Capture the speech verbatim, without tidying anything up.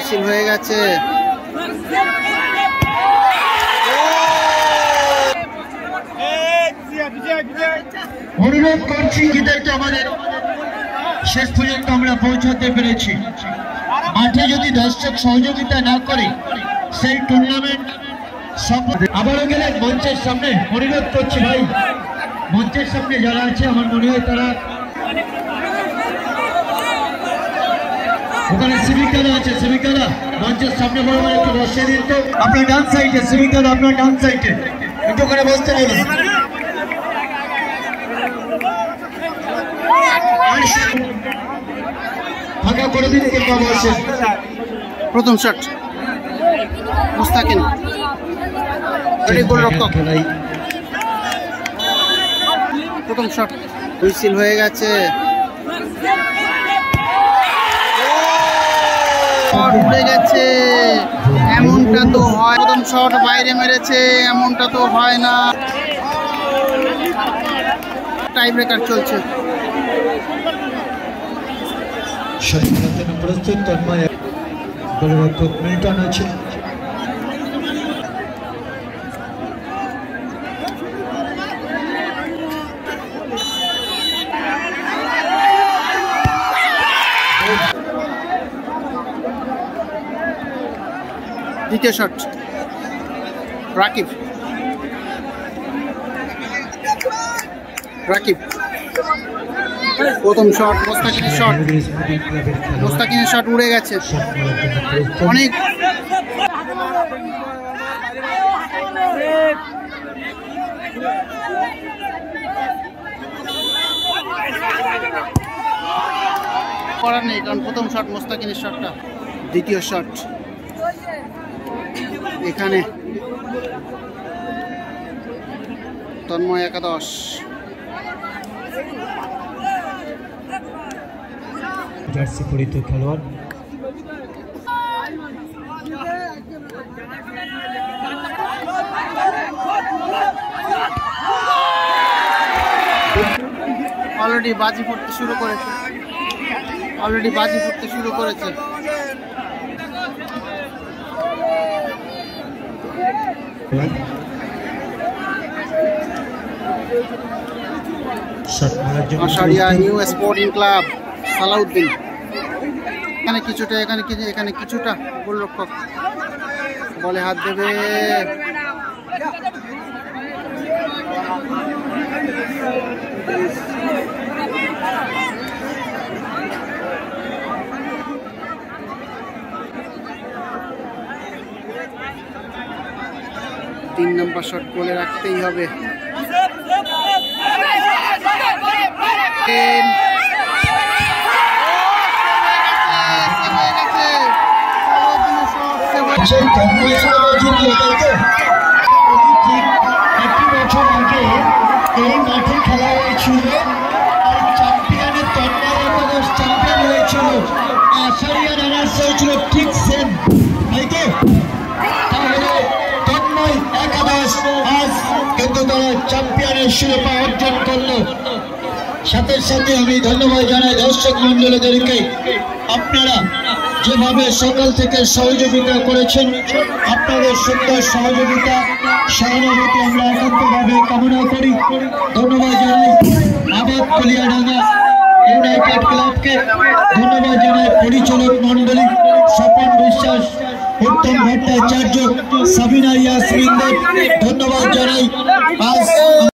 Whistle হয়ে গেছে। অনুরোধ করছি যেটাকে আমাদের শেষ পর্যন্ত আমরা পৌঁছাতে পেরেছি। মাঠে যদি দর্শক সহযোগিতা না করে সেই টুর্নামেন্ট আবারও গেলেন মঞ্চের সামনে। অনুরোধ করছি ভাই, মঞ্চের সামনে যারা আছে আমার মনে হয় তারা ওখানে সিভিকারা আছে, সিভিকারা মঞ্চের সামনে বড় বড় একটু বসে দিন তো। আপনার ডান সাইডে সিভিকারা, আপনার ডান সাইডে একটু ওখানে বসতে দেবেন। ফাঁকা করে দিন কিংবা বসে। প্রথম শট মুস্তাকিন, গোলরক্ষক। প্রথম শট হুইসেল হয়ে গেছে। উড়ে গেছে, এমনটা তো হয়। প্রথম শট বাইরে মেরেছে, এমনটা তো হয় না। টাই ব্রেকার চলছে। প্রস্তুত তন্ময়, গোলরক্ষক মিল্টন আছে। দ্বিতীয় শট রাকিব, রাকিব। প্রথম শট মোস্তাকিনের শট, মোস্তাকিনের শট উড়ে গেছে। অনেক করার নেই, কারণ প্রথম শট মোস্তাকিনের শটটা। দ্বিতীয় শট এখানে তন্ময় একাদশ। জার্সি পরিত খেলোয়াড় অলরেডি বাজি ফুটতে শুরু করেছে, অলরেডি বাজি ফুটতে শুরু করেছে। আশারিয়া নিউ স্পোর্টিং ক্লাব সালাউদ্দিন। এখানে কিছুটা, এখানে এখানে কিছুটা গোলরক্ষক বলে হাত দেবে। তিন নম্বর শট গোলে রাখতেই হবে। একটি বছর আগে এই মাঠে খেলা হয়েছিল আর চ্যাম্পিয়নের তন্ময় একাদশ চ্যাম্পিয়ন হয়েছিল। আশারিয়া রানার্স হয়েছিল ঠিক সেম, তাই তো? তাহলে তন্ময় একাদশ আজ কিন্তু তারা চ্যাম্পিয়নের শিরোপা অর্জন করলো। সাথে সাথে আমি ধন্যবাদ জানাই দর্শক মন্ডলীদেরকে। আপনারা যেভাবে সকাল থেকে সহযোগিতা করেছেন, আপনাদের সুন্দর সহযোগিতা সহানুভূতি আমরা একান্তভাবে কামনা করি। ধন্যবাদ জানাই আবাদ কলিয়াডাঙ্গা ইউনাইটেড ক্লাবকে, ধন্যবাদ জানাই পরিচালক মন্ডলী স্বপন বিশ্বাস, উত্তম ভট্টাচার্য, সাবিনা ইয়াসমিনদের ধন্যবাদ জানাই। আজ